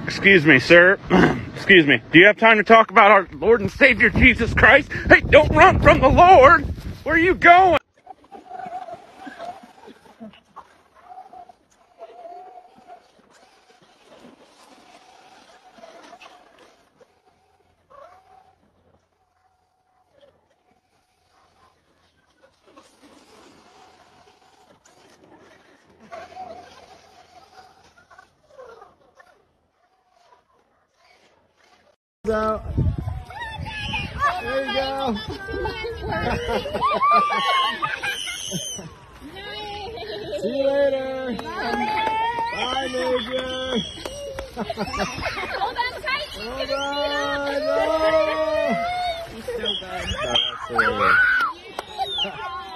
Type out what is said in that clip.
Excuse me, sir. Excuse me. Do you have time to talk about our Lord and Savior Jesus Christ? Hey, don't run from the Lord. Where are you going? Out. There you go. See you later. Bye, Major. Hold on tight. Hold on. Oh. He's so good.